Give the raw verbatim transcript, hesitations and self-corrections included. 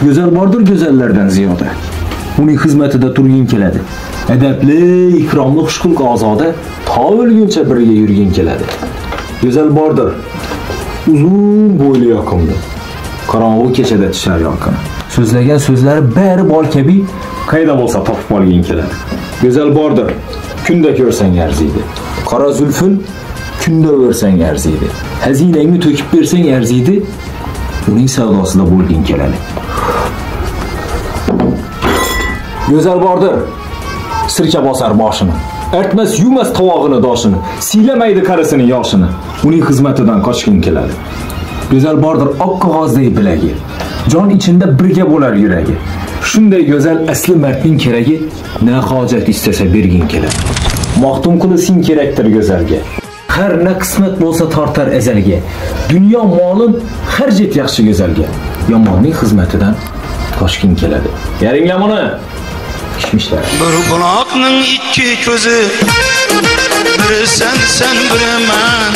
Go'zal bordir go'zallardan ziyoda. Uning xizmatida turging keladi. Adabli, ikromli, xushxulq ozoda to o'lguncha birga yurging keladi. Go'zal bordir. Uzun bo'yli yoqimli. Qorong'u kechada tushar yorqin. So'zlagan so'zlari bari bor kabi qayda bo'lsa topib olging keladi. Go'zal bordir. Kunda ko'rsang arziydi. Qora zulfun kunda o'rsang arziydi. Hazinangni to'kib bersang arziydi. Uning savdosida bo'lging keladi. Go'zal bordir. Sirka bosar boshini. Artmas yumas tovog'ini doshini. Siylamaydi qarisining yoshini. Uning xizmatidan qochging keladi. Go'zal bordir oq qog'ozdek bilagi. Jon ichida birga bo'lar yuragi. Shunday go'zal asli mardning keragi, na hojat istasa berging keladi. Maxtum qili sen kerakdir go'zalga. Har na qismat bo'lsa tortar azalga. Dunyo molin xarjat yaxshi go'zalga. Yomonning xizmatidan qochging keladi. Yaringlar buni. Kishmishlar. Bir buloqning ikki ko'zi, biri sen, sen biri men.